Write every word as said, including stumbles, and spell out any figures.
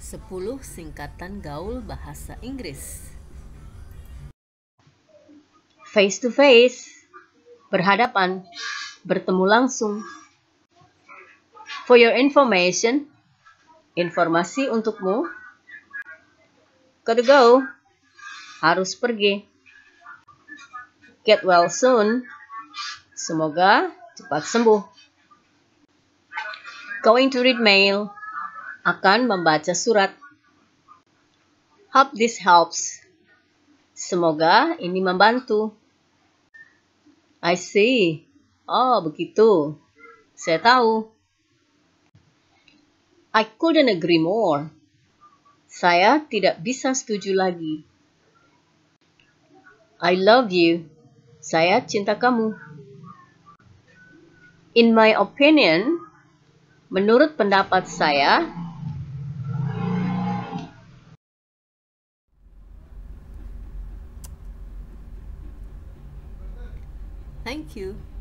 sepuluh singkatan gaul bahasa Inggris. Face to face, berhadapan, bertemu langsung. For your information, informasi untukmu. Gotta go, harus pergi. Get well soon, semoga cepat sembuh. Going to read mail, akan membaca surat. Hope this helps, semoga ini membantu. I see, oh begitu, saya tahu. I couldn't agree more, saya tidak bisa setuju lagi. I love you, saya cinta kamu. In my opinion, menurut pendapat saya. Thank you.